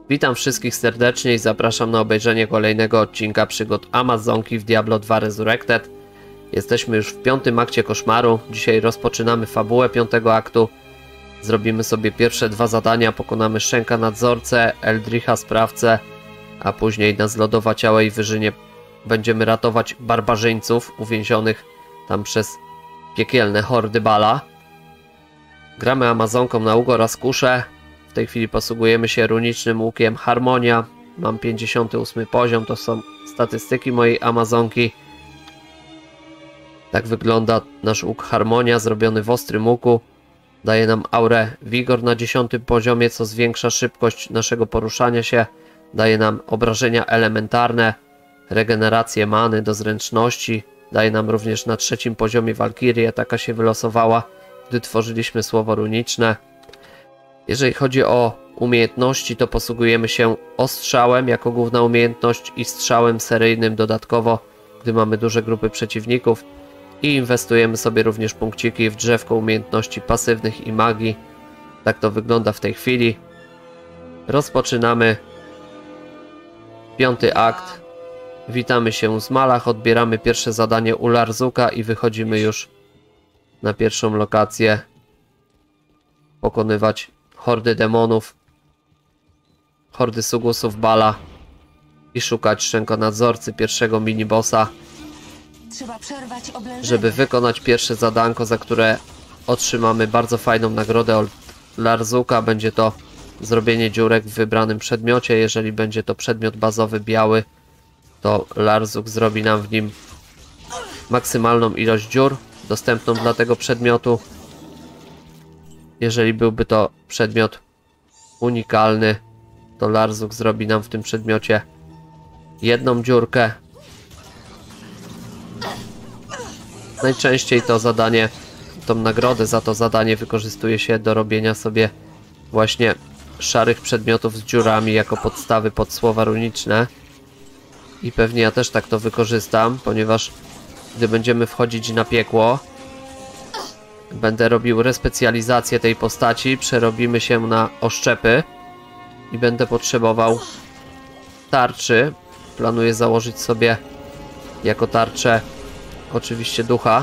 Witam wszystkich serdecznie i zapraszam na obejrzenie kolejnego odcinka przygód Amazonki w Diablo 2 Resurrected. Jesteśmy już w 5. akcie koszmaru. Dzisiaj rozpoczynamy fabułę 5. aktu. Zrobimy sobie pierwsze 2 zadania. Pokonamy Shenka nadzorcę, Eldricha sprawcę, a później na zlodowaciałej wyżynie będziemy ratować barbarzyńców uwięzionych tam przez piekielne hordy Bala. Gramy Amazonką na Ugo Raskusze. W tej chwili posługujemy się runicznym łukiem Harmonia. Mam 58 poziom, to są statystyki mojej Amazonki. Tak wygląda nasz łuk Harmonia, zrobiony w ostrym łuku. Daje nam aurę Wigor na 10 poziomie, co zwiększa szybkość naszego poruszania się. Daje nam obrażenia elementarne, regenerację many do zręczności. Daje nam również na 3. poziomie Walkirię, taka się wylosowała, gdy tworzyliśmy słowo runiczne. Jeżeli chodzi o umiejętności, to posługujemy się ostrzałem jako główna umiejętność i strzałem seryjnym dodatkowo, gdy mamy duże grupy przeciwników, i inwestujemy sobie również punkciki w drzewko umiejętności pasywnych i magii. Tak to wygląda w tej chwili. Rozpoczynamy 5. akt. Witamy się z Malach, odbieramy pierwsze zadanie u Larzuka i wychodzimy już na pierwszą lokację. Pokonywać hordy demonów, hordy sugusów Bala i szukać Shenkonadzorcy, pierwszego minibossa, żeby wykonać pierwsze zadanko, za które otrzymamy bardzo fajną nagrodę od Larzuka. Będzie to zrobienie dziurek w wybranym przedmiocie. Jeżeli będzie to przedmiot bazowy biały, to Larzuk zrobi nam w nim maksymalną ilość dziur dostępną dla tego przedmiotu. Jeżeli byłby to przedmiot unikalny, to Larzuk zrobi nam w tym przedmiocie jedną dziurkę. Najczęściej to zadanie, tą nagrodę za to zadanie wykorzystuje się do robienia sobie właśnie szarych przedmiotów z dziurami jako podstawy pod słowa runiczne. I pewnie ja też tak to wykorzystam, ponieważ gdy będziemy wchodzić na piekło, będę robił respecjalizację tej postaci, przerobimy się na oszczepy i będę potrzebował tarczy. Planuję założyć sobie jako tarczę oczywiście ducha.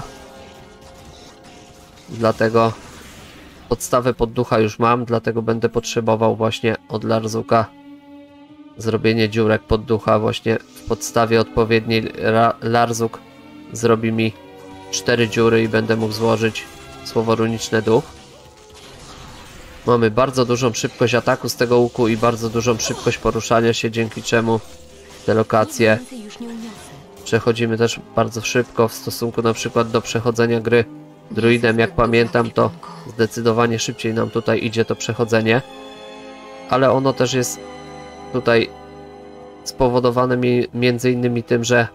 Dlatego podstawę pod ducha już mam, dlatego będę potrzebował właśnie od Larzuka zrobienie dziurek pod ducha. Właśnie w podstawie odpowiedniej Larzuk zrobi mi 4 dziury i będę mógł złożyć słowo runiczne duch. Mamy bardzo dużą szybkość ataku z tego łuku i bardzo dużą szybkość poruszania się, dzięki czemu te lokacje przechodzimy też bardzo szybko w stosunku na przykład do przechodzenia gry druidem. Jak pamiętam, to zdecydowanie szybciej nam tutaj idzie to przechodzenie, ale ono też jest tutaj spowodowane między innymi tym, że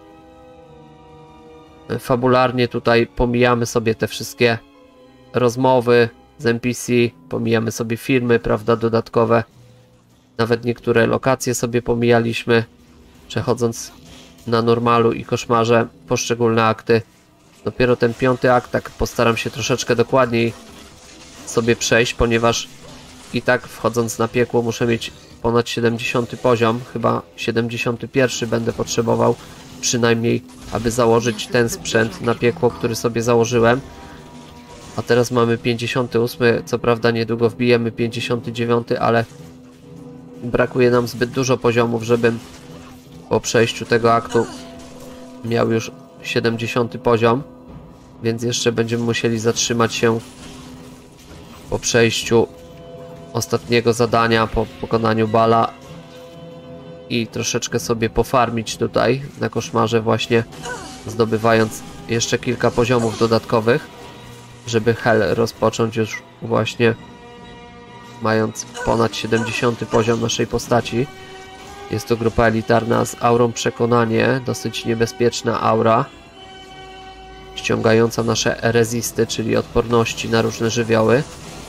fabularnie tutaj pomijamy sobie te wszystkie rozmowy z NPC, pomijamy sobie filmy, prawda, dodatkowe. Nawet niektóre lokacje sobie pomijaliśmy, przechodząc na normalu i koszmarze poszczególne akty. Dopiero ten 5. akt tak postaram się troszeczkę dokładniej sobie przejść, ponieważ i tak wchodząc na piekło muszę mieć ponad 70 poziom, chyba 71 będę potrzebował przynajmniej, aby założyć ten sprzęt na piekło, który sobie założyłem. A teraz mamy 58, co prawda niedługo wbijemy 59, ale brakuje nam zbyt dużo poziomów, żebym po przejściu tego aktu miał już 70 poziom, więc jeszcze będziemy musieli zatrzymać się po przejściu ostatniego zadania, po pokonaniu Bala i troszeczkę sobie pofarmić tutaj na koszmarze, właśnie zdobywając jeszcze kilka poziomów dodatkowych, żeby Hel rozpocząć już właśnie mając ponad 70 poziom naszej postaci. Jest to grupa elitarna z aurą Przekonanie, dosyć niebezpieczna aura, ściągająca nasze rezisty, czyli odporności na różne żywioły.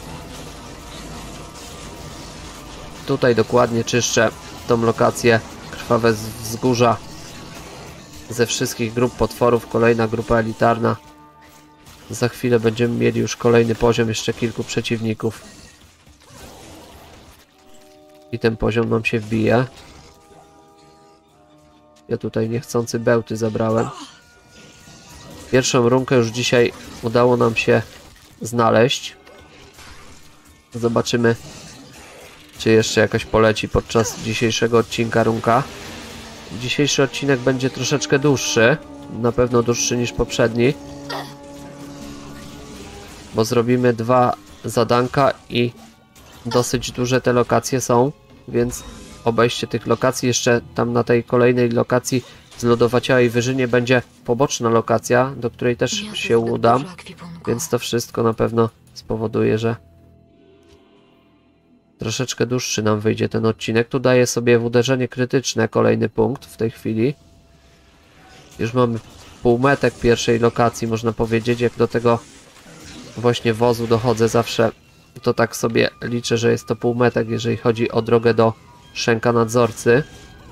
Tutaj dokładnie czyszczę tą lokację, krwawe wzgórza, ze wszystkich grup potworów. Kolejna grupa elitarna. Za chwilę będziemy mieli już kolejny poziom, jeszcze kilku przeciwników. i ten poziom nam się wbije. Ja tutaj niechcący bełty zabrałem. Pierwszą runkę już dzisiaj udało nam się znaleźć. Zobaczymy, czy jeszcze jakaś poleci podczas dzisiejszego odcinka runka. Dzisiejszy odcinek będzie troszeczkę dłuższy. Na pewno dłuższy niż poprzedni. Bo zrobimy 2 zadanka i dosyć duże te lokacje są. Więc obejście tych lokacji, jeszcze tam na tej kolejnej lokacji z Lodowaciałej Wyżynie będzie poboczna lokacja, do której też się udam. Więc to wszystko na pewno spowoduje, że troszeczkę dłuższy nam wyjdzie ten odcinek. Tu daję sobie w uderzenie krytyczne kolejny punkt w tej chwili. Już mamy półmetek pierwszej lokacji, można powiedzieć. Jak do tego właśnie wozu dochodzę zawsze, to tak sobie liczę, że jest to półmetek, jeżeli chodzi o drogę do Szenka Nadzorcy.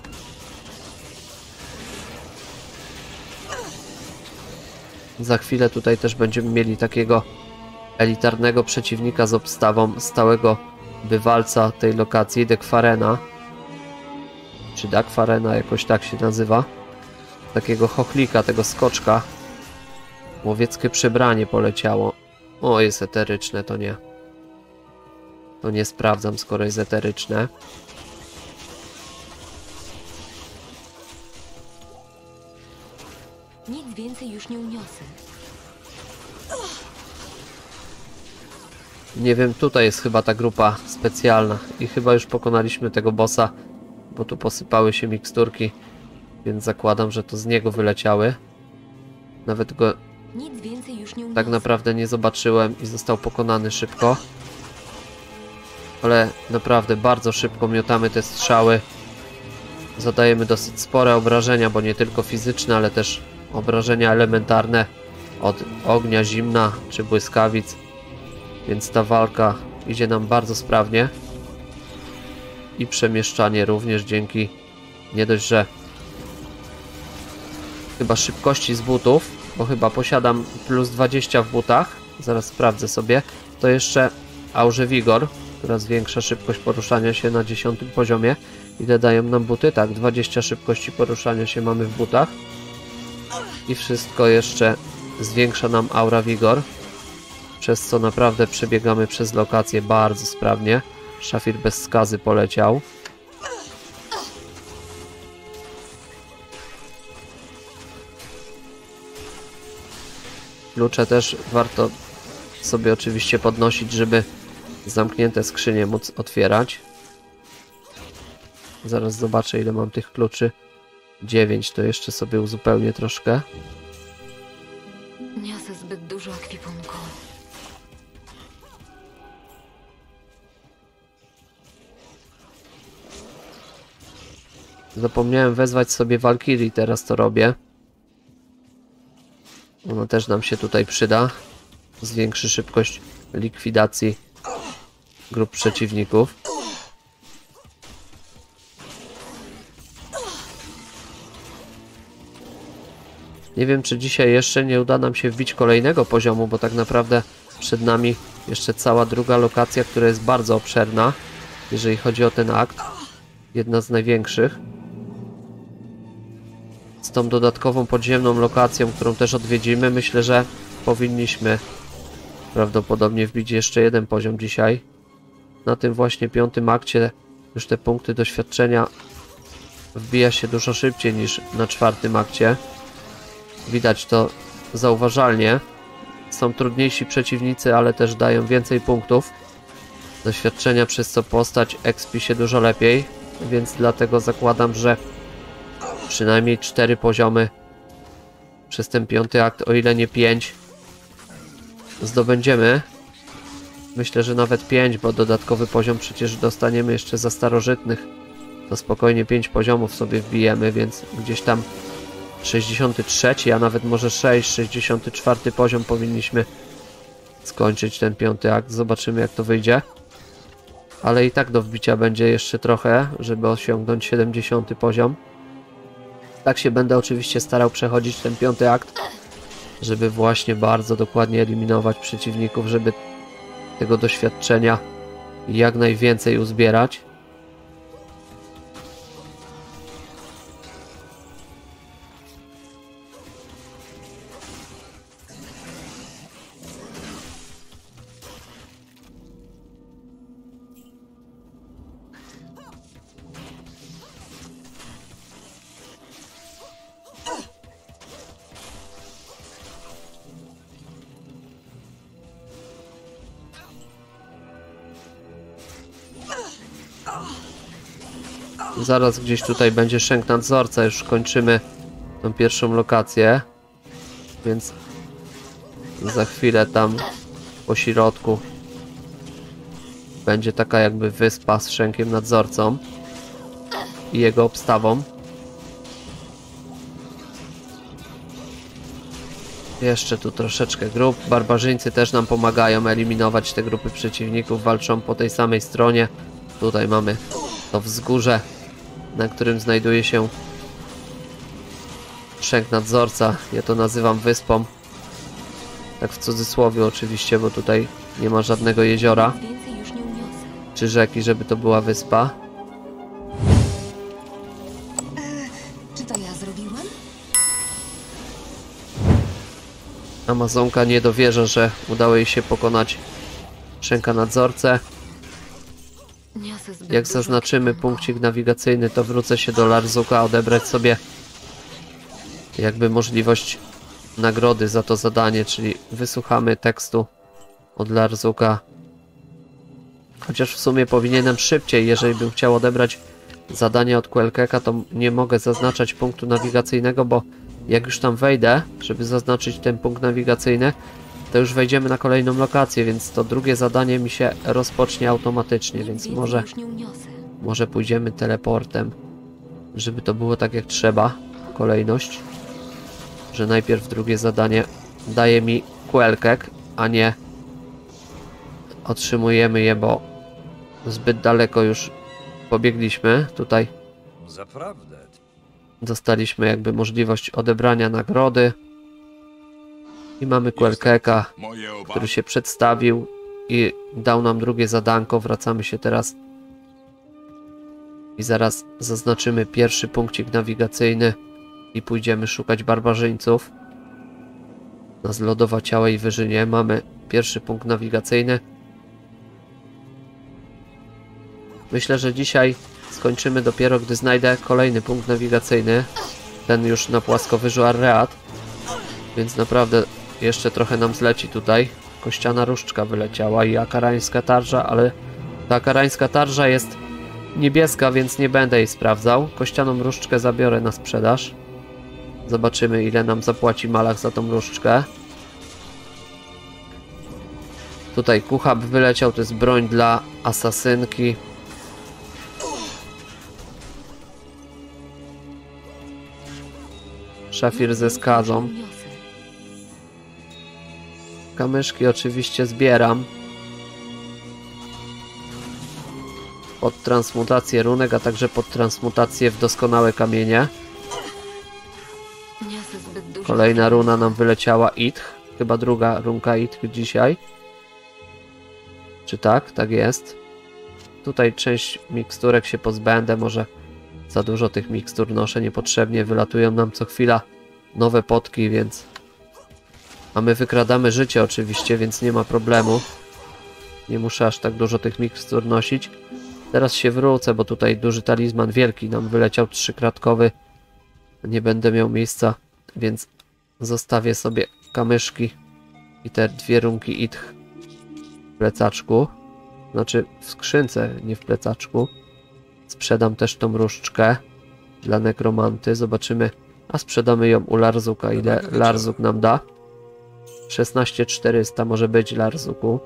Za chwilę tutaj też będziemy mieli takiego elitarnego przeciwnika z obstawą stałego bywalca tej lokacji, Dekwarena. Czy Dakwarena, jakoś tak się nazywa. Takiego chochlika, tego skoczka. Łowieckie przebranie poleciało. O, jest eteryczne, to nie. To nie sprawdzam, skoro jest eteryczne. Nic więcej już nie uniosę. Nie wiem, tutaj jest chyba ta grupa specjalna i chyba już pokonaliśmy tego bossa, bo tu posypały się miksturki, więc zakładam, że to z niego wyleciały. Nawet go Nic więcej już nie uniosę. tak naprawdę nie zobaczyłem i został pokonany szybko. Ale naprawdę bardzo szybko miotamy te strzały. Zadajemy dosyć spore obrażenia, bo nie tylko fizyczne, ale też obrażenia elementarne od ognia, zimna czy błyskawic. Więc ta walka idzie nam bardzo sprawnie. I przemieszczanie również dzięki nie dość, że chyba szybkości z butów, bo chyba posiadam plus 20 w butach. Zaraz sprawdzę sobie. To jeszcze Aurze Vigor, która zwiększa szybkość poruszania się na 10. poziomie. Ile dają nam buty? Tak, 20 szybkości poruszania się mamy w butach. I wszystko jeszcze zwiększa nam Aura Vigor, przez co naprawdę przebiegamy przez lokację bardzo sprawnie. Szafir bez skazy poleciał. Klucze też warto sobie oczywiście podnosić, żeby zamknięte skrzynie móc otwierać. Zaraz zobaczę, ile mam tych kluczy. 9, to jeszcze sobie uzupełnię troszkę. Niosę zbyt dużo ekwipunku. Zapomniałem wezwać sobie Walkirii, teraz to robię. Ona też nam się tutaj przyda. Zwiększy szybkość likwidacji grup przeciwników. Nie wiem, czy dzisiaj jeszcze nie uda nam się wbić kolejnego poziomu, bo tak naprawdę przed nami jeszcze cała druga lokacja, która jest bardzo obszerna, jeżeli chodzi o ten akt. Jedna z największych. Z tą dodatkową podziemną lokacją, którą też odwiedzimy, myślę, że powinniśmy prawdopodobnie wbić jeszcze jeden poziom dzisiaj. Na tym właśnie 5. akcie już te punkty doświadczenia wbija się dużo szybciej niż na 4. akcie. Widać to zauważalnie. Są trudniejsi przeciwnicy, ale też dają więcej punktów doświadczenia, przez co postać expi się dużo lepiej, więc dlatego zakładam, że przynajmniej 4 poziomy przez ten 5. akt, o ile nie 5, zdobędziemy. Myślę, że nawet 5, bo dodatkowy poziom przecież dostaniemy jeszcze za starożytnych. To spokojnie 5 poziomów sobie wbijemy, więc gdzieś tam 63, a nawet może 6, 64 poziom powinniśmy skończyć ten 5. akt. Zobaczymy, jak to wyjdzie. Ale i tak do wbicia będzie jeszcze trochę, żeby osiągnąć 70 poziom. Tak się będę oczywiście starał przechodzić ten 5. akt, żeby właśnie bardzo dokładnie eliminować przeciwników, żeby tego doświadczenia jak najwięcej uzbierać. Zaraz gdzieś tutaj będzie Szęk Nadzorca. Już kończymy tą pierwszą lokację. Więc za chwilę tam po środku będzie taka jakby wyspa z Szękiem Nadzorcą i jego obstawą. Jeszcze tu troszeczkę grup. Barbarzyńcy też nam pomagają eliminować te grupy przeciwników. Walczą po tej samej stronie. Tutaj mamy to wzgórze, na którym znajduje się Szęk Nadzorca. Ja to nazywam wyspą. Tak w cudzysłowie oczywiście, bo tutaj nie ma żadnego jeziora Więcej już nie uniosę. czy rzeki, żeby to była wyspa. Czy to ja zrobiłam? Amazonka nie dowierza, że udało jej się pokonać Szęka Nadzorcę. Niosę zbyt Jak dużo zaznaczymy ekwipunku. punkcik nawigacyjny, to wrócę się do Larzuka, odebrać sobie jakby możliwość nagrody za to zadanie, czyli wysłuchamy tekstu od Larzuka. Chociaż w sumie powinienem szybciej, jeżeli bym chciał odebrać zadanie od Quelqueca, to nie mogę zaznaczać punktu nawigacyjnego, bo jak już tam wejdę, żeby zaznaczyć ten punkt nawigacyjny, to już wejdziemy na kolejną lokację, więc to drugie zadanie mi się rozpocznie automatycznie, więc Więcej może już nie uniosę. pójdziemy teleportem, żeby to było tak jak trzeba, kolejność, że najpierw drugie zadanie daje mi Quelquec, a nie otrzymujemy je, bo zbyt daleko już pobiegliśmy. Tutaj Zaprawdę. dostaliśmy jakby możliwość odebrania nagrody i mamy Quelqueca, Moje obawy. który się przedstawił i dał nam drugie zadanko. Wracamy się teraz i zaraz zaznaczymy pierwszy punkcik nawigacyjny i pójdziemy szukać barbarzyńców na zlodowaciałej wyżynie. Mamy pierwszy punkt nawigacyjny. Myślę, że dzisiaj skończymy dopiero, gdy znajdę kolejny punkt nawigacyjny, ten już na płaskowyżu Arreat, więc naprawdę jeszcze trochę nam zleci tutaj. Kościana różdżka wyleciała i akarańska tarża, ale ta akarańska tarża jest niebieska, więc nie będę jej sprawdzał. Kościaną różdżkę zabiorę na sprzedaż. Zobaczymy, ile nam zapłaci Malach za tą różdżkę. Tutaj Kuchab wyleciał, to jest broń dla asasynki. Szafir ze skazą. Już nie uniosę. Kamyszki oczywiście zbieram pod transmutację runek, a także pod transmutację w doskonałe kamienie. Niosę zbyt dużo Kolejna runa nam wyleciała, Itch. Chyba druga runka Itch dzisiaj. Czy tak? Tak jest. Tutaj część miksturek się pozbędę, może za dużo tych mikstur noszę niepotrzebnie, wylatują nam co chwila nowe potki, więc... A my wykradamy życie oczywiście, więc nie ma problemu. Nie muszę aż tak dużo tych mikstur nosić. Teraz się wrócę, bo tutaj duży talizman wielki nam wyleciał, 3-kratkowy. Nie będę miał miejsca, więc zostawię sobie kamyszki i te 2 runki Itch w plecaczku. Znaczy w skrzynce, nie w plecaczku. Sprzedam też tą różdżkę dla nekromanty. Zobaczymy. A sprzedamy ją u Larzuka. Ile Larzuk nam da? 16400 może być Larzuku.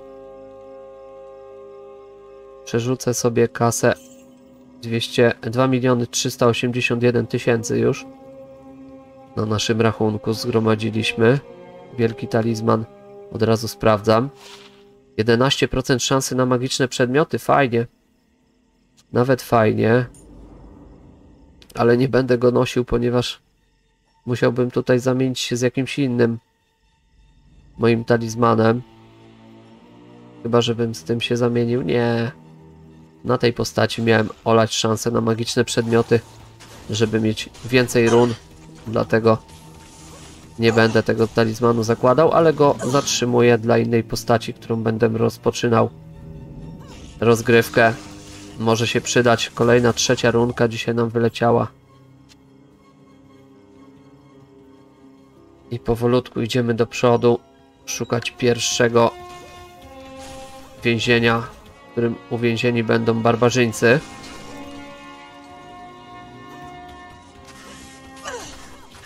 Przerzucę sobie kasę 2 381 000 już na naszym rachunku zgromadziliśmy. Wielki talizman od razu sprawdzam. 11% szansy na magiczne przedmioty, fajnie. Nawet fajnie. Ale nie będę go nosił, ponieważ musiałbym tutaj zamienić się z jakimś innym moim talizmanem. Chyba, żebym z tym się zamienił. Nie. Na tej postaci miałem olać szansę na magiczne przedmioty, żeby mieć więcej run. Dlatego nie będę tego talizmanu zakładał, ale go zatrzymuję dla innej postaci, którą będę rozpoczynał rozgrywkę. Może się przydać. Kolejna 3. runka dzisiaj nam wyleciała. I powolutku idziemy do przodu. Szukać pierwszego więzienia, w którym uwięzieni będą barbarzyńcy.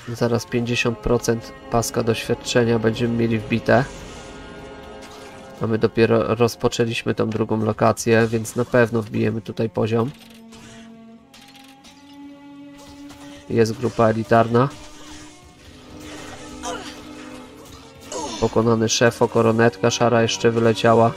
Zaraz 50% paska doświadczenia będziemy mieli wbite. A my dopiero rozpoczęliśmy tą drugą lokację, więc na pewno wbijemy tutaj poziom. Jest grupa elitarna. Pokonany szefo, koronetka szara jeszcze wyleciała.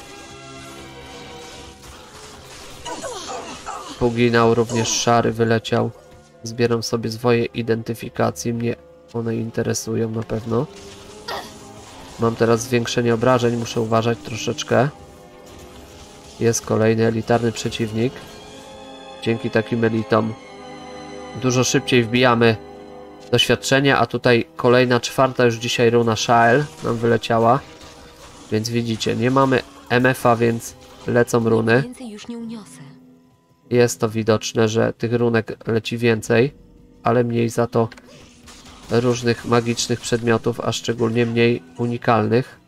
Puginał również szary wyleciał. Zbieram sobie swoje identyfikacje, mnie one interesują na pewno. Mam teraz zwiększenie obrażeń, muszę uważać troszeczkę. Jest kolejny elitarny przeciwnik. Dzięki takim elitom dużo szybciej wbijamy doświadczenie, a tutaj kolejna, czwarta już dzisiaj runa Shael nam wyleciała. Więc widzicie, nie mamy MF-a, więc lecą runy. Więcej już nie uniosę. Jest to widoczne, że tych runek leci więcej, ale mniej za to różnych magicznych przedmiotów, a szczególnie mniej unikalnych.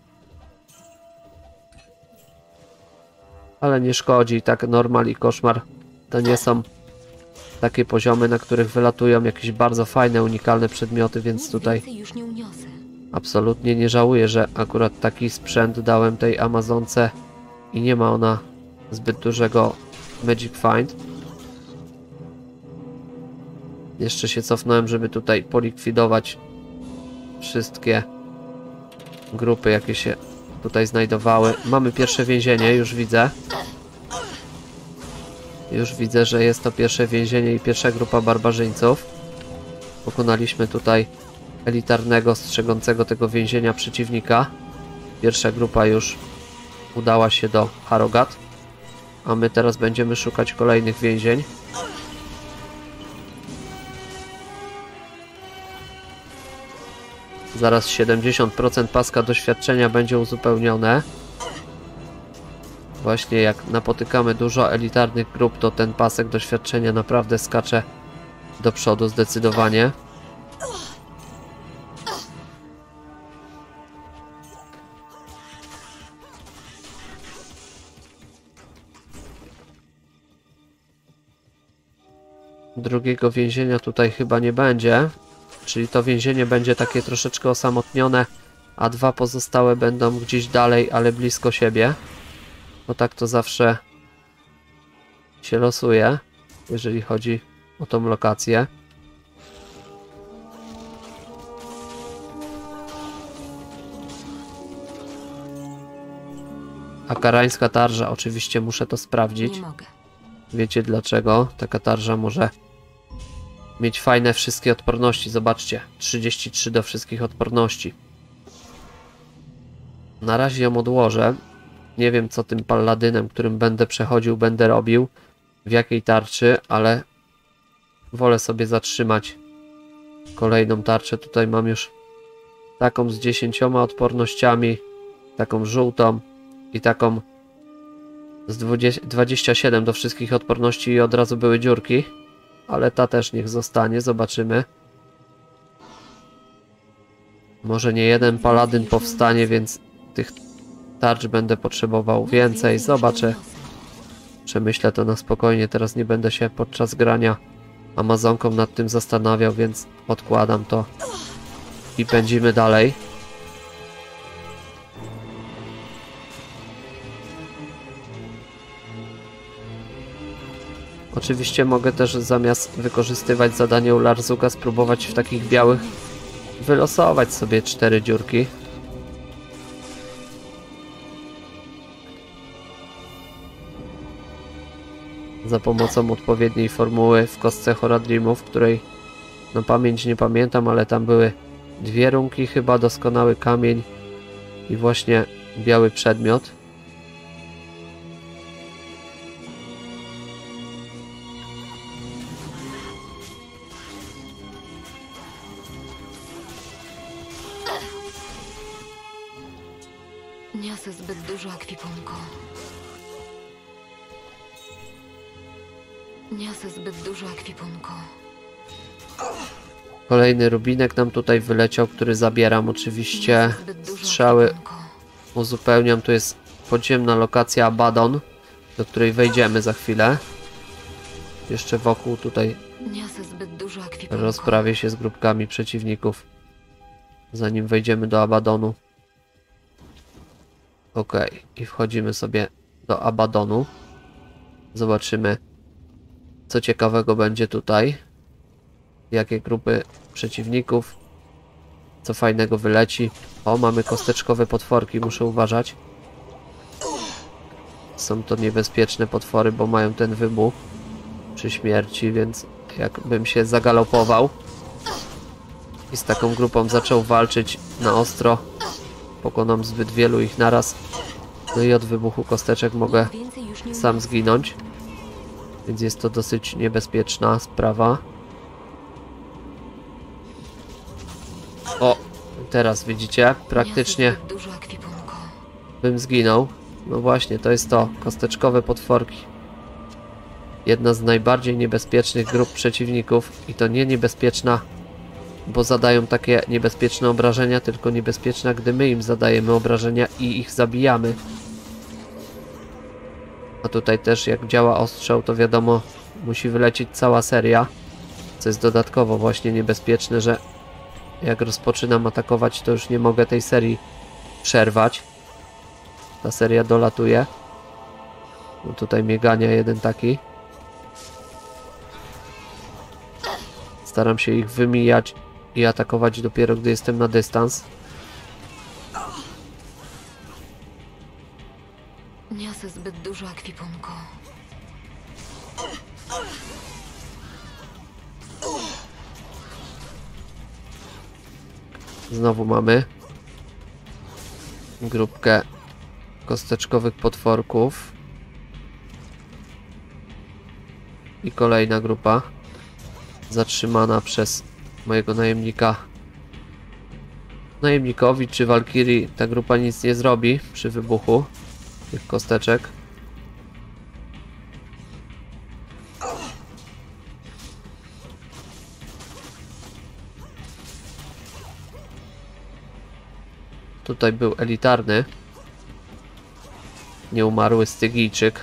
Ale nie szkodzi, tak normal i koszmar to nie są takie poziomy, na których wylatują jakieś bardzo fajne, unikalne przedmioty, więc tutaj Więcej już nie uniosę. absolutnie nie żałuję, że akurat taki sprzęt dałem tej Amazonce i nie ma ona zbyt dużego Magic Find. Jeszcze się cofnąłem, żeby tutaj polikwidować wszystkie grupy, jakie się tutaj znajdowały. Mamy pierwsze więzienie, już widzę. Już widzę, że jest to pierwsze więzienie i pierwsza grupa barbarzyńców. Pokonaliśmy tutaj elitarnego, strzegącego tego więzienia przeciwnika. Pierwsza grupa już udała się do Harrogat. A my teraz będziemy szukać kolejnych więzień. Zaraz 70% paska doświadczenia będzie uzupełnione. Właśnie jak napotykamy dużo elitarnych grup, to ten pasek doświadczenia naprawdę skacze do przodu zdecydowanie. Drugiego więzienia tutaj chyba nie będzie. Czyli to więzienie będzie takie troszeczkę osamotnione, a dwa pozostałe będą gdzieś dalej, ale blisko siebie. Bo tak to zawsze się losuje, jeżeli chodzi o tą lokację. A karańska tarża, oczywiście muszę to sprawdzić. Nie mogę. Wiecie dlaczego? Taka tarża może mieć fajne wszystkie odporności. Zobaczcie, 33 do wszystkich odporności. Na razie ją odłożę. Nie wiem, co tym paladynem, którym będę przechodził, będę robił, w jakiej tarczy, ale wolę sobie zatrzymać kolejną tarczę. Tutaj mam już taką z 10 odpornościami, taką żółtą i taką z 27 do wszystkich odporności i od razu były dziurki. Ale ta też niech zostanie, zobaczymy. Może nie jeden paladyn powstanie, więc tych tarcz będę potrzebował więcej. Zobaczę. Przemyślę to na spokojnie. Teraz nie będę się podczas grania Amazonką nad tym zastanawiał, więc odkładam to i pędzimy dalej. Oczywiście mogę też zamiast wykorzystywać zadanie u Larzuka spróbować w takich białych wylosować sobie 4 dziurki. Za pomocą odpowiedniej formuły w kostce Horadrimów, której na pamięć nie pamiętam, ale tam były 2 runki chyba, doskonały kamień i właśnie biały przedmiot. Niosę zbyt dużo ekwipunku. Niosę zbyt dużo ekwipunku. Kolejny rubinek nam tutaj wyleciał, który zabieram oczywiście. Niosę zbyt dużo Strzały ekwipunku. uzupełniam. Tu jest podziemna lokacja Abaddon, do której wejdziemy za chwilę. jeszcze wokół tutaj Niosę zbyt dużo ekwipunku. rozprawię się z grupkami przeciwników, zanim wejdziemy do Abadonu. Ok, i wchodzimy sobie do Abadonu. Zobaczymy, co ciekawego będzie tutaj. Jakie grupy przeciwników. Co fajnego wyleci. O, mamy kosteczkowe potworki, muszę uważać. Są to niebezpieczne potwory, bo mają ten wybuch przy śmierci, więc jakbym się zagalopował i z taką grupą zaczął walczyć na ostro, pokonam zbyt wielu ich naraz. No i od wybuchu kosteczek mogę Więcej już nie sam zginąć, więc jest to dosyć niebezpieczna sprawa. O, teraz widzicie, praktycznie Niosę zbyt dużo ekwipunku. bym zginął. No właśnie, to jest to, kosteczkowe potworki. Jedna z najbardziej niebezpiecznych grup przeciwników i to nie niebezpieczna, bo zadają takie niebezpieczne obrażenia, tylko niebezpieczna, gdy my im zadajemy obrażenia i ich zabijamy. A tutaj też jak działa ostrzał, to wiadomo, musi wylecieć cała seria, co jest dodatkowo właśnie niebezpieczne, że jak rozpoczynam atakować, to już nie mogę tej serii przerwać. Ta seria dolatuje. No tutaj miegania jeden taki. Staram się ich wymijać i atakować dopiero gdy jestem na dystans. Niosę zbyt dużo ekwipunku. Znowu mamy grupkę kosteczkowych potworków. I kolejna grupa zatrzymana przez mojego najemnika. Najemnikowi czy Walkirii ta grupa nic nie zrobi przy wybuchu tych kosteczek. Tutaj był elitarny, nieumarły Stygijczyk.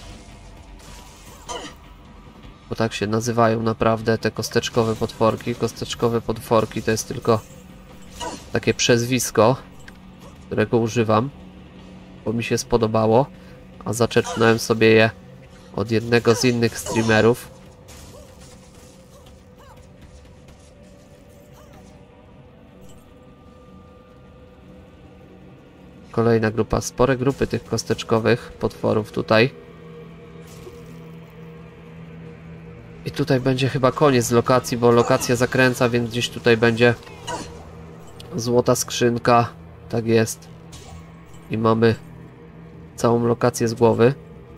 Bo tak się nazywają naprawdę te kosteczkowe potworki. Kosteczkowe potworki to jest tylko takie przezwisko, którego używam, bo mi się spodobało, a zaczerpnąłem sobie je od jednego z innych streamerów. Kolejna grupa, spore grupy tych kosteczkowych potworów tutaj. I tutaj będzie chyba koniec lokacji, bo lokacja zakręca, więc gdzieś tutaj będzie złota skrzynka. Tak jest. I mamy całą lokację z głowy.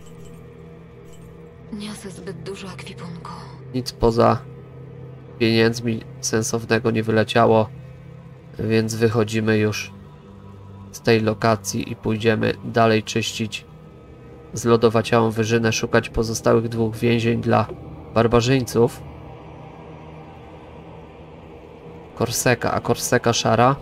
Niosę zbyt dużo ekwipunku. Nic poza pieniędzmi sensownego nie wyleciało, więc wychodzimy już z tej lokacji i pójdziemy dalej czyścić zlodowaciałą wyżynę, szukać pozostałych dwóch więzień dla barbarzyńców. Korseka, a Korseka szara?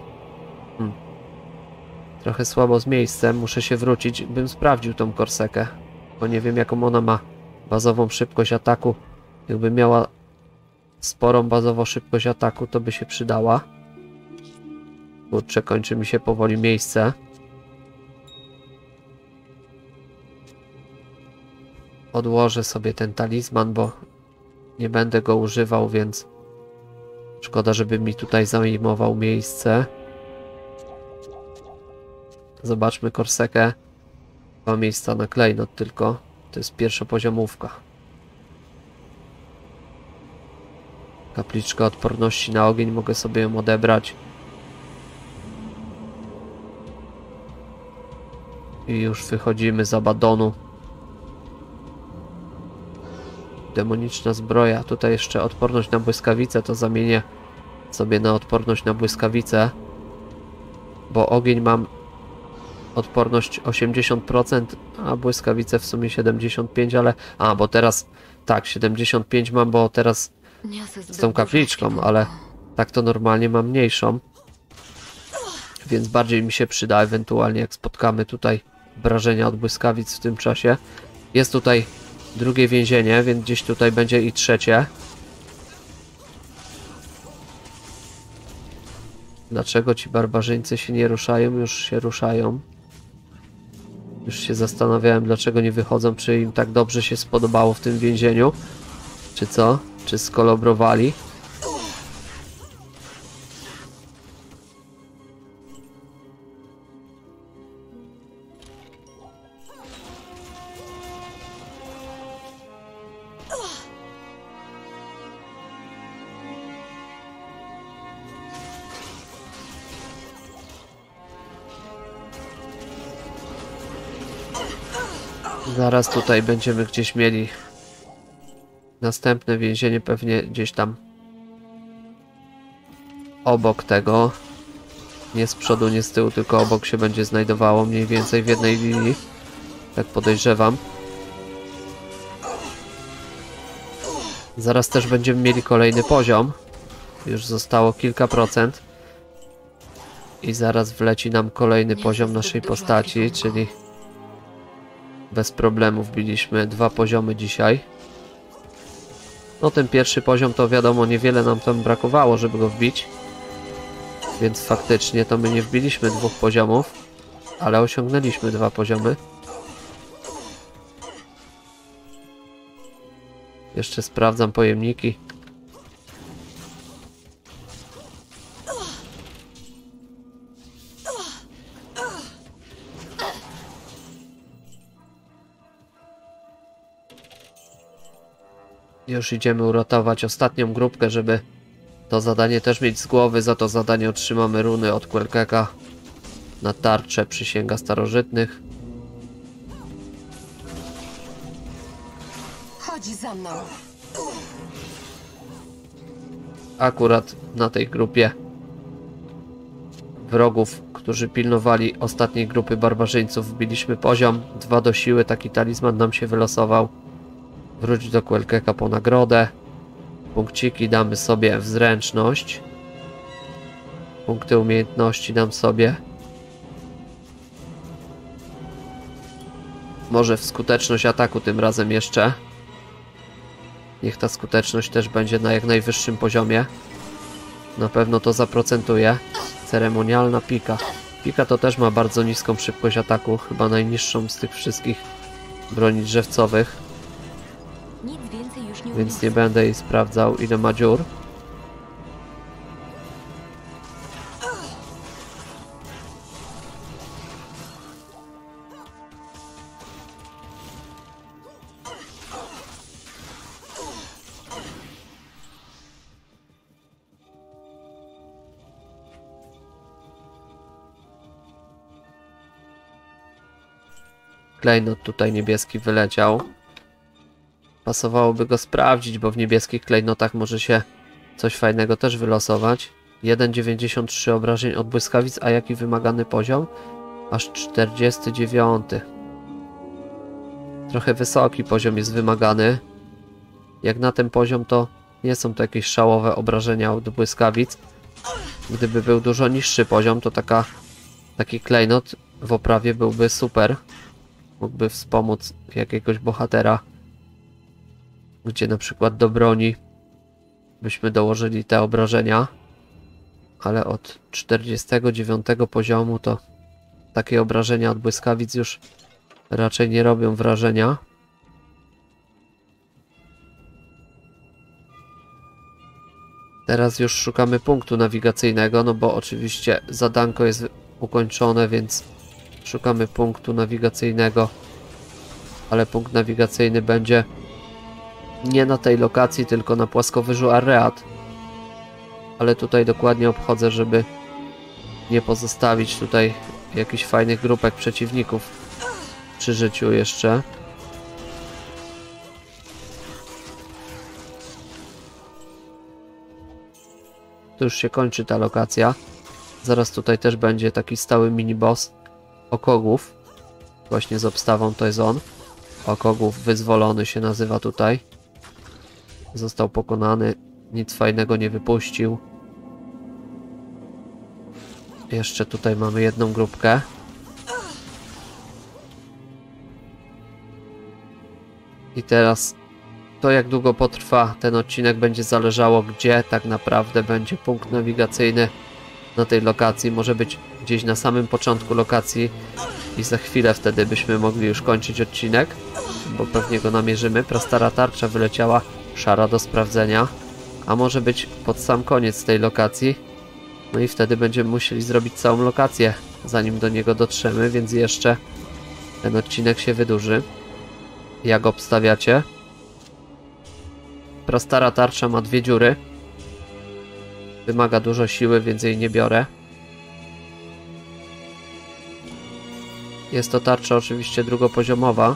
Trochę słabo z miejscem, muszę się wrócić, bym sprawdził tą Korsekę, bo nie wiem jaką ona ma bazową szybkość ataku. Jakby miała sporą bazową szybkość ataku, to by się przydała. Kurczę, kończy mi się powoli miejsce. Odłożę sobie ten talizman, bo nie będę go używał, więc szkoda, żeby mi tutaj zajmował miejsce. Zobaczmy Korsekę. 2 miejsca na klejnot tylko. To jest pierwszopoziomówka. Kapliczka odporności na ogień. Mogę sobie ją odebrać. I już wychodzimy z Abadonu. Demoniczna zbroja. Tutaj jeszcze odporność na błyskawice. To zamienię sobie na odporność na błyskawice. Bo ogień mam odporność 80%, a błyskawice w sumie 75%, ale... A, bo teraz... Tak, 75 mam, bo teraz z tą kapliczką, ale tak to normalnie mam mniejszą. Więc bardziej mi się przyda ewentualnie jak spotkamy tutaj obrażenia od błyskawic w tym czasie. Jest tutaj drugie więzienie, więc gdzieś tutaj będzie i trzecie. Dlaczego ci barbarzyńcy się nie ruszają? Już się ruszają. Już się zastanawiałem, dlaczego nie wychodzą, czy im tak dobrze się spodobało w tym więzieniu. Czy co? Czy skolobrowali? Zaraz tutaj będziemy gdzieś mieli następne więzienie, pewnie gdzieś tam obok tego. Nie z przodu, nie z tyłu, tylko obok się będzie znajdowało, mniej więcej w jednej linii. Tak podejrzewam. Zaraz też będziemy mieli kolejny poziom. Już zostało kilka procent. I zaraz wleci nam kolejny poziom naszej postaci, czyli bez problemu wbiliśmy 2 poziomy dzisiaj. No ten pierwszy poziom to wiadomo, niewiele nam tam brakowało, żeby go wbić. Więc faktycznie to my nie wbiliśmy 2 poziomów, ale osiągnęliśmy 2 poziomy. Jeszcze sprawdzam pojemniki. Już idziemy uratować ostatnią grupkę, żeby to zadanie też mieć z głowy. Za to zadanie otrzymamy runy od Quelquec'a na tarczę Przysięga Starożytnych. Chodź za mną. Akurat na tej grupie wrogów, którzy pilnowali ostatniej grupy barbarzyńców, wbiliśmy poziom 2 do siły. Taki talizman nam się wylosował. Wróć do Quelquec'a po nagrodę. Punkciki damy sobie w zręczność. Punkty umiejętności dam sobie. Może w skuteczność ataku tym razem jeszcze. Niech ta skuteczność też będzie na jak najwyższym poziomie. Na pewno to zaprocentuje. Ceremonialna pika. Pika to też ma bardzo niską szybkość ataku. Chyba najniższą z tych wszystkich broni drzewcowych. Nic więcej już nie Więc uniosę. nie będę jej sprawdzał, ile ma dziur. Klejnot tutaj niebieski wyleciał. Pasowałoby go sprawdzić, bo w niebieskich klejnotach może się coś fajnego też wylosować. 1,93 obrażeń od błyskawic, a jaki wymagany poziom? Aż 49. Trochę wysoki poziom jest wymagany. Jak na ten poziom to nie są to jakieś szałowe obrażenia od błyskawic. Gdyby był dużo niższy poziom, to taki klejnot w oprawie byłby super. Mógłby wspomóc jakiegoś bohatera, gdzie na przykład do broni byśmy dołożyli te obrażenia, ale od 49 poziomu to takie obrażenia od błyskawic już raczej nie robią wrażenia. Teraz już szukamy punktu nawigacyjnego, no bo oczywiście zadanko jest ukończone, więc szukamy punktu nawigacyjnego, ale punkt nawigacyjny będzie nie na tej lokacji, tylko na płaskowyżu Arreat. Ale tutaj dokładnie obchodzę, żeby nie pozostawić tutaj jakichś fajnych grupek przeciwników przy życiu jeszcze. Tu już się kończy ta lokacja. Zaraz tutaj też będzie taki stały mini-boss Okogów. Właśnie z obstawą to jest on. Okogów Wyzwolony się nazywa tutaj. Został pokonany. Nic fajnego nie wypuścił. Jeszcze tutaj mamy jedną grupkę. I teraz to, jak długo potrwa ten odcinek, będzie zależało, gdzie tak naprawdę będzie punkt nawigacyjny na tej lokacji. Może być gdzieś na samym początku lokacji i za chwilę wtedy byśmy mogli już kończyć odcinek, bo pewnie go namierzymy. Prastara tarcza wyleciała, szara do sprawdzenia, a może być pod sam koniec tej lokacji. No i wtedy będziemy musieli zrobić całą lokację, zanim do niego dotrzemy, więc jeszcze ten odcinek się wydłuży. Jak obstawiacie? Prastara tarcza ma 2 dziury. Wymaga dużo siły, więc jej nie biorę. Jest to tarcza oczywiście drugopoziomowa.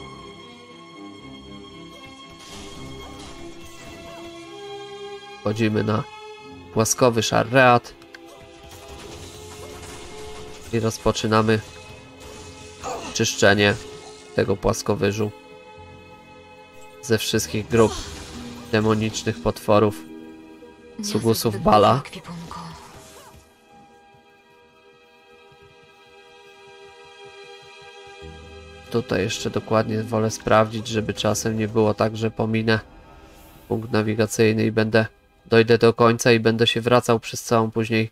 Wchodzimy na płaskowy szarreat i rozpoczynamy czyszczenie tego płaskowyżu ze wszystkich grup demonicznych potworów, Sugusów Bala. Tutaj jeszcze dokładnie wolę sprawdzić, żeby czasem nie było tak, że pominę punkt nawigacyjny i dojdę do końca i będę się wracał przez całą później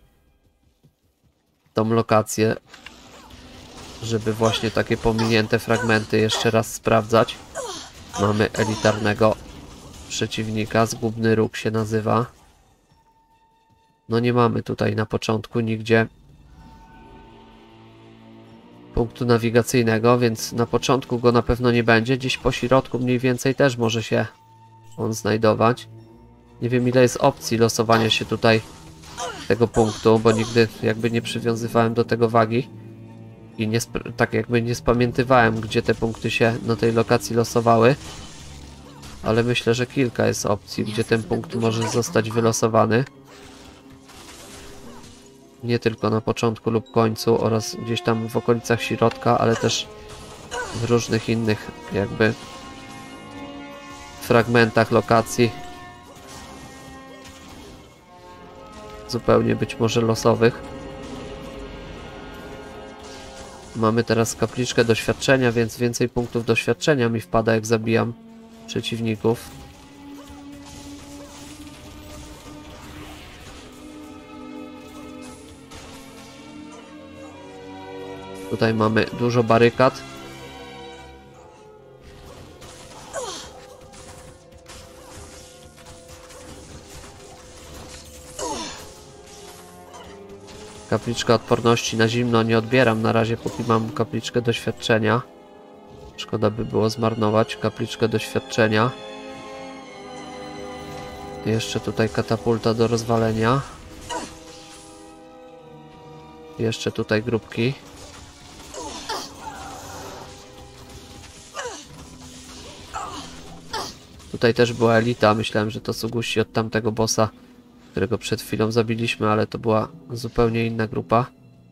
tą lokację, żeby właśnie takie pominięte fragmenty jeszcze raz sprawdzać. Mamy elitarnego przeciwnika, Zgubny Róg się nazywa. No nie mamy tutaj na początku nigdzie punktu nawigacyjnego, więc na początku go na pewno nie będzie. Gdzieś po środku mniej więcej też może się on znajdować. Nie wiem, ile jest opcji losowania się tutaj tego punktu, bo nigdy jakby nie przywiązywałem do tego wagi i tak jakby nie spamiętywałem, gdzie te punkty się na tej lokacji losowały. Ale myślę, że kilka jest opcji, gdzie ten punkt może zostać wylosowany. Nie tylko na początku lub końcu oraz gdzieś tam w okolicach środka, ale też w różnych innych jakby fragmentach lokacji. Zupełnie być może losowych. Mamy teraz kapliczkę doświadczenia, więc więcej punktów doświadczenia mi wpada, jak zabijam przeciwników. Tutaj mamy dużo barykad. Kapliczka odporności na zimno nie odbieram na razie, póki mam kapliczkę doświadczenia. Szkoda by było zmarnować kapliczkę doświadczenia. Jeszcze tutaj katapulta do rozwalenia. Jeszcze tutaj grupki. Tutaj też była elita. Myślałem, że to Sugusi od tamtego bossa, którego przed chwilą zabiliśmy, ale to była zupełnie inna grupa.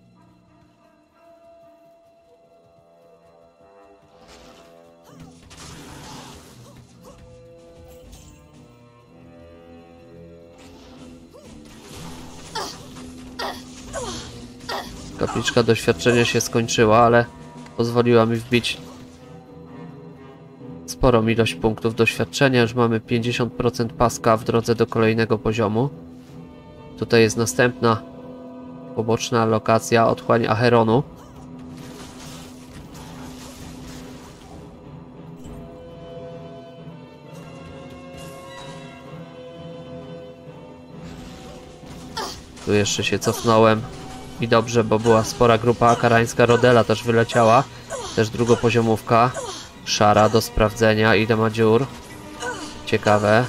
Kapliczka doświadczenia się skończyła, ale pozwoliła mi wbić sporą ilość punktów doświadczenia. Już mamy 50% paska w drodze do kolejnego poziomu. Tutaj jest następna poboczna lokacja, otchłań Acheronu. Tu jeszcze się cofnąłem i dobrze, bo była spora grupa akarańska. Rodela też wyleciała, też drugopoziomówka. Szara do sprawdzenia, ile ma dziur. Ciekawe.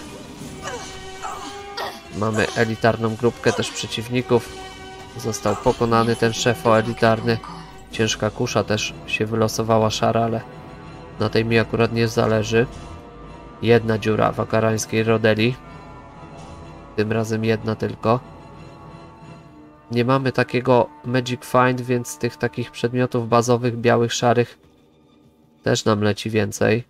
Mamy elitarną grupkę też przeciwników. Został pokonany ten szefo elitarny. Ciężka kusza też się wylosowała, szara, ale na tej mi akurat nie zależy. Jedna dziura w akarańskiej Rodeli. Tym razem jedna tylko. Nie mamy takiego Magic Find, więc tych takich przedmiotów bazowych, białych, szarych też nam leci więcej.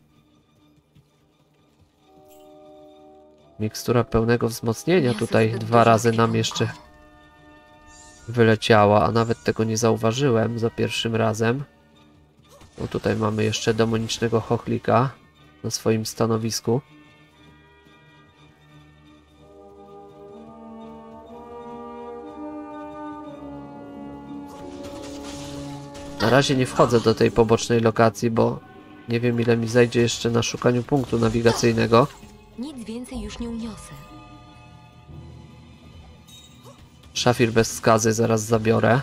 Mikstura pełnego wzmocnienia tutaj 2 razy nam jeszcze wyleciała, a nawet tego nie zauważyłem za pierwszym razem. Bo tutaj mamy jeszcze demonicznego chochlika. na swoim stanowisku. Na razie nie wchodzę do tej pobocznej lokacji, bo nie wiem, ile mi zajdzie jeszcze na szukaniu punktu nawigacyjnego. Nic więcej już nie uniosę. Szafir bez skazy zaraz zabiorę.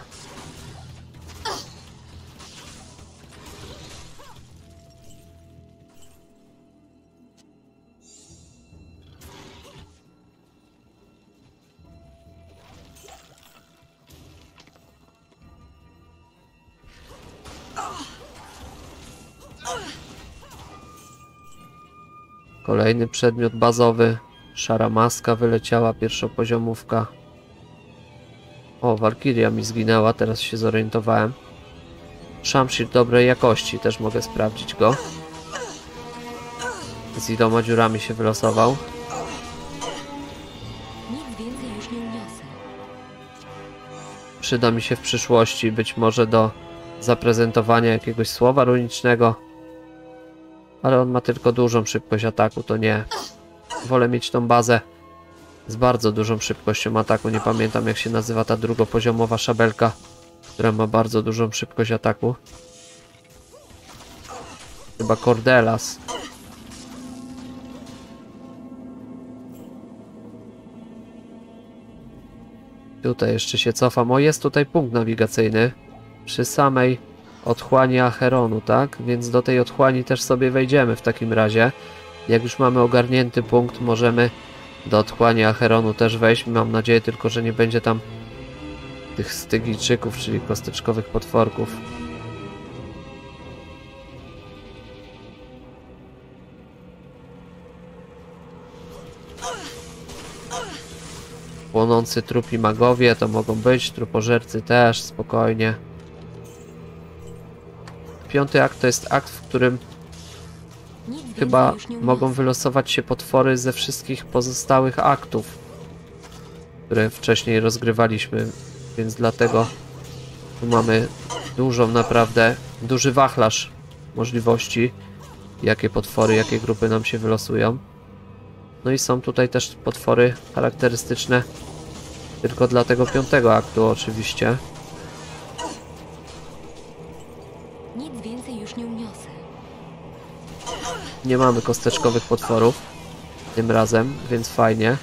Kolejny przedmiot bazowy. Szara maska wyleciała, pierwszopoziomówka. O, Walkiria mi zginęła, teraz się zorientowałem. Shamshir dobrej jakości, też mogę sprawdzić go. Z iloma dziurami się wylosował. Nic więcej już nie uniosę. Przyda mi się w przyszłości, być może do zaprezentowania jakiegoś słowa runicznego. Ale on ma tylko dużą szybkość ataku, to nie. Wolę mieć tą bazę z bardzo dużą szybkością ataku. Nie pamiętam, jak się nazywa ta drugopoziomowa szabelka, która ma bardzo dużą szybkość ataku. Chyba Cordelas. Tutaj jeszcze się cofam. O, jest tutaj punkt nawigacyjny przy samej otchłani Acheronu, tak? Więc do tej otchłani też sobie wejdziemy w takim razie. Jak już mamy ogarnięty punkt, możemy do otchłani Acheronu też wejść. Mam nadzieję tylko, że nie będzie tam tych stygijczyków, czyli kosteczkowych potworków. Płonący trupi magowie to mogą być, trupożercy też, spokojnie. Piąty akt to jest akt, w którym chyba mogą wylosować się potwory ze wszystkich pozostałych aktów, które wcześniej rozgrywaliśmy, więc dlatego tu mamy dużą, naprawdę duży wachlarz możliwości, jakie potwory, jakie grupy nam się wylosują. No i są tutaj też potwory charakterystyczne tylko dla tego piątego aktu oczywiście. Nic więcej już nie uniosę. Nie mamy kosteczkowych potworów tym razem, więc fajnie.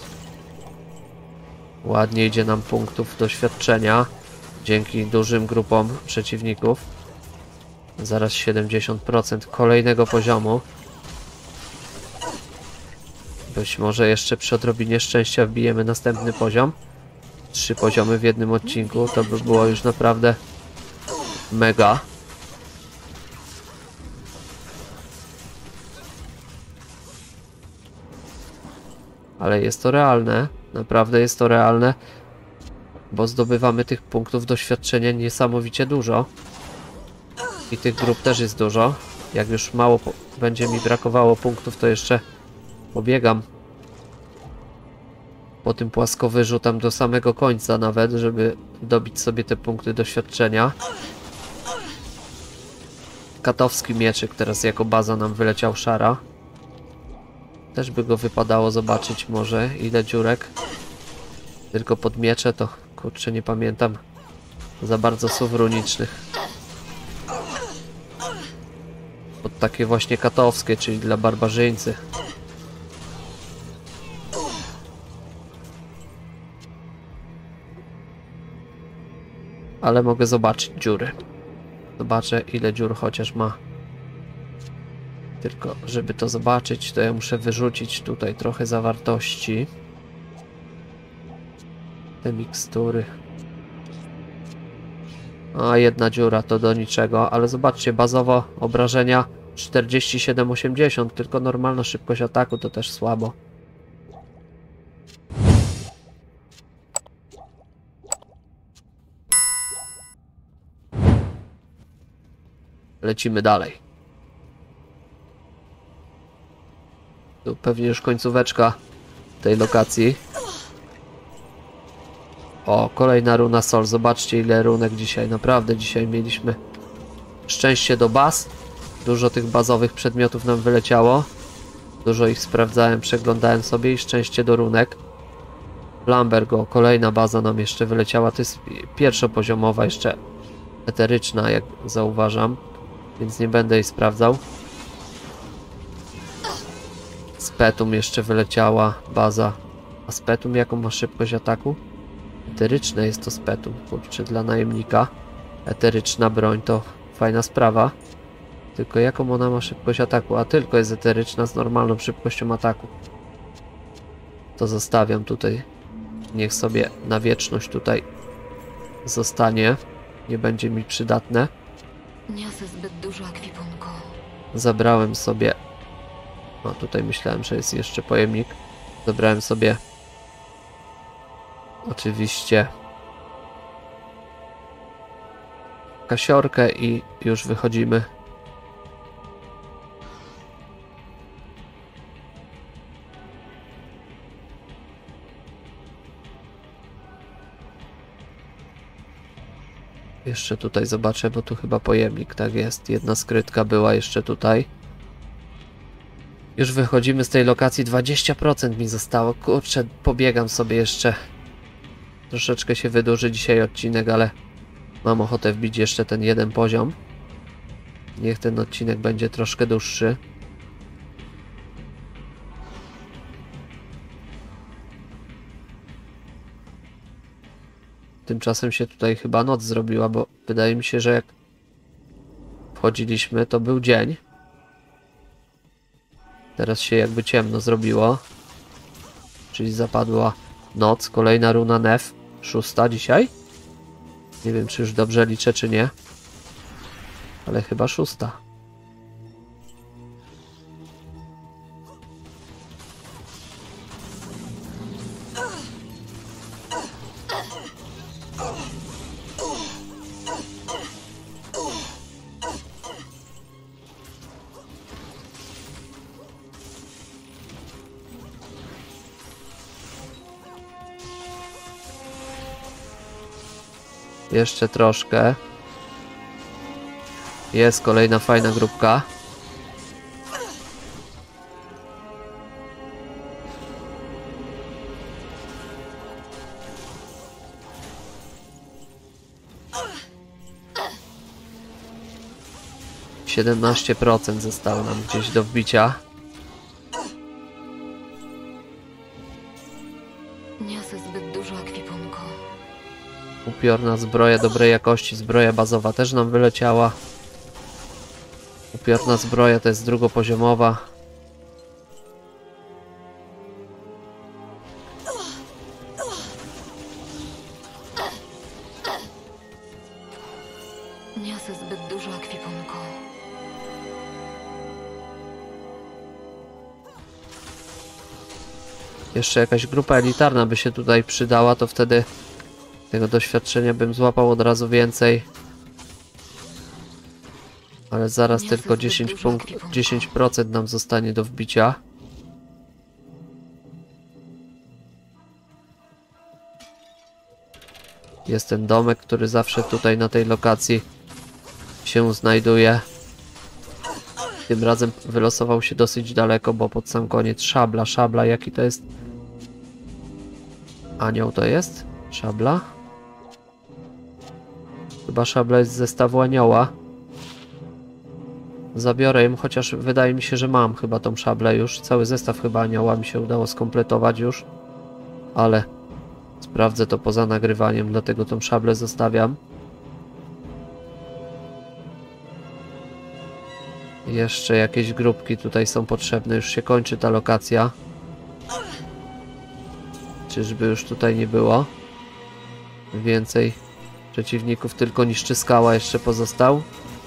Ładnie idzie nam punktów doświadczenia dzięki dużym grupom przeciwników. Zaraz 70% kolejnego poziomu. Być może jeszcze przy odrobinie szczęścia wbijemy następny poziom. 3 poziomy w jednym odcinku, to by było już naprawdę mega. Ale jest to realne, naprawdę jest to realne, bo zdobywamy tych punktów doświadczenia niesamowicie dużo. I tych grup też jest dużo. Jak już mało będzie mi brakowało punktów, to jeszcze pobiegam po tym płaskowyżu tam do samego końca nawet, żeby dobić sobie te punkty doświadczenia. Katowski mieczyk teraz jako baza nam wyleciał szara. Też by go wypadało zobaczyć może, ile dziurek. Tylko pod miecze to, kurczę, nie pamiętam za bardzo słów runicznych. Pod takie właśnie katowskie, czyli dla barbarzyńcy. Ale mogę zobaczyć dziury. Zobaczę, ile dziur chociaż ma. Tylko, żeby to zobaczyć, to ja muszę wyrzucić tutaj trochę zawartości. Te mikstury. A, jedna dziura to do niczego, ale zobaczcie, bazowo obrażenia 47-80, tylko normalna szybkość ataku to też słabo. Lecimy dalej. Tu pewnie już końcóweczka tej lokacji. O, kolejna runa Sol. Zobaczcie, ile runek dzisiaj. Naprawdę dzisiaj mieliśmy szczęście do baz. Dużo tych bazowych przedmiotów nam wyleciało. Dużo ich sprawdzałem, przeglądałem sobie i szczęście do runek. Lambergo, kolejna baza nam jeszcze wyleciała. To jest pierwszopoziomowa, jeszcze eteryczna, jak zauważam. Więc nie będę jej sprawdzał. Spetum jeszcze wyleciała baza. A Spetum jaką ma szybkość ataku? Eteryczne jest to Spetum, kurczę, dla najemnika. Eteryczna broń to fajna sprawa. Tylko jaką ona ma szybkość ataku? A tylko jest eteryczna z normalną szybkością ataku. To zostawiam tutaj. Niech sobie na wieczność tutaj zostanie. Nie będzie mi przydatne. Niosę zbyt dużo ekwipunku. Zabrałem sobie... O, tutaj myślałem, że jest jeszcze pojemnik. Zabrałem sobie... Oczywiście... kasiorkę i już wychodzimy. Jeszcze tutaj zobaczę, bo tu chyba pojemnik, tak jest. Jedna skrytka była jeszcze tutaj. Już wychodzimy z tej lokacji, 20% mi zostało. Kurczę, pobiegam sobie jeszcze. Troszeczkę się wydłuży dzisiaj odcinek, ale mam ochotę wbić jeszcze ten jeden poziom. Niech ten odcinek będzie troszkę dłuższy. Tymczasem się tutaj chyba noc zrobiła, bo wydaje mi się, że jak wchodziliśmy, to był dzień. Teraz się jakby ciemno zrobiło. Czyli zapadła noc. Kolejna runa Nef. 6 dzisiaj. Nie wiem, czy już dobrze liczę, czy nie. Ale chyba 6. Jeszcze troszkę. Jest kolejna fajna grupka. %17 zostało nam gdzieś do wbicia. Niosę zbyt dużo ekwipunku. Upiorna zbroja dobrej jakości. Zbroja bazowa też nam wyleciała. Upiorna zbroja to jest drugopoziomowa. Niosę zbyt dużo ekwipunku. Jeszcze jakaś grupa elitarna by się tutaj przydała, to wtedy tego doświadczenia bym złapał od razu więcej. Ale zaraz tylko 10% nam zostanie do wbicia. Jest ten domek, który zawsze tutaj na tej lokacji się znajduje. Tym razem wylosował się dosyć daleko, bo pod sam koniec szabla. Szabla, jaki to jest? Anioł to jest? Szabla? Chyba szabla jest z zestawu anioła. Zabiorę ją, chociaż wydaje mi się, że mam chyba tą szablę już. Cały zestaw chyba anioła mi się udało skompletować już. Ale sprawdzę to poza nagrywaniem, dlatego tą szablę zostawiam. Jeszcze jakieś grupki tutaj są potrzebne. Już się kończy ta lokacja. Czyżby już tutaj nie było? Więcej przeciwników, tylko niszczy skała jeszcze pozostał.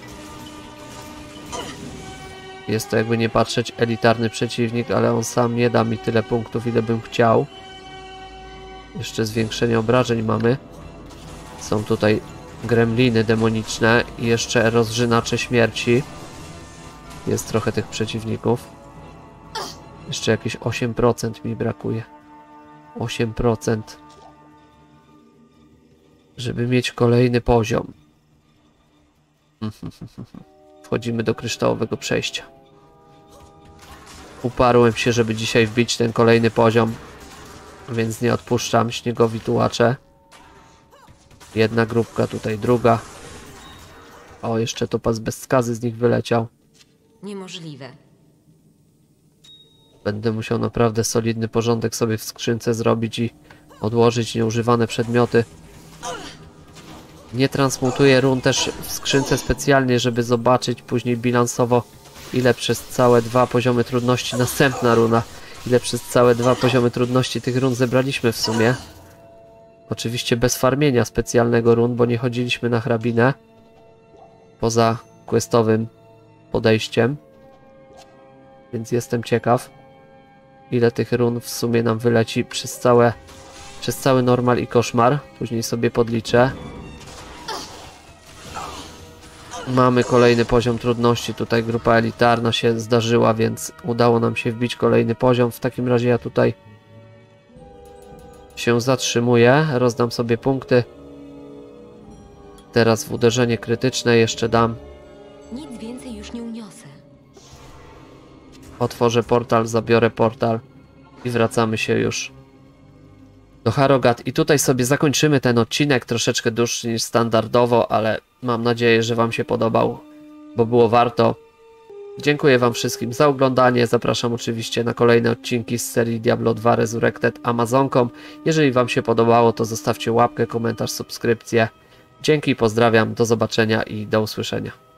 Jest to, jakby nie patrzeć, elitarny przeciwnik, ale on sam nie da mi tyle punktów, ile bym chciał. Jeszcze zwiększenie obrażeń mamy. Są tutaj gremliny demoniczne i jeszcze rozżynacze śmierci. Jest trochę tych przeciwników. Jeszcze jakieś 8% mi brakuje. 8%. Żeby mieć kolejny poziom. wchodzimy do kryształowego przejścia. Uparłem się, żeby dzisiaj wbić ten kolejny poziom, więc nie odpuszczam. Śniegowi tułacze. Jedna grupka, tutaj druga. O, jeszcze topaz bez skazy z nich wyleciał. Niemożliwe. Będę musiał naprawdę solidny porządek sobie w skrzynce zrobić i odłożyć nieużywane przedmioty. Nie transmutuję run też w skrzynce specjalnie, żeby zobaczyć później bilansowo, ile przez całe 2 poziomy trudności następna runa, ile przez całe 2 poziomy trudności tych run zebraliśmy w sumie. Oczywiście bez farmienia specjalnego run, bo nie chodziliśmy na hrabinę poza questowym podejściem, więc jestem ciekaw, ile tych run w sumie nam wyleci przez cały normal i koszmar. Później sobie podliczę. Mamy kolejny poziom trudności. Tutaj grupa elitarna się zdarzyła, więc udało nam się wbić kolejny poziom. W takim razie ja tutaj się zatrzymuję. Rozdam sobie punkty. Teraz w uderzenie krytyczne jeszcze dam. Nic więcej już nie uniosę. Otworzę portal, zabiorę portal i wracamy się już do Harrogate. I tutaj sobie zakończymy ten odcinek, troszeczkę dłuższy niż standardowo, ale mam nadzieję, że Wam się podobał, bo było warto. Dziękuję Wam wszystkim za oglądanie. Zapraszam oczywiście na kolejne odcinki z serii Diablo 2 Resurrected Amazonką. Jeżeli Wam się podobało, to zostawcie łapkę, komentarz, subskrypcję. Dzięki, pozdrawiam, do zobaczenia i do usłyszenia.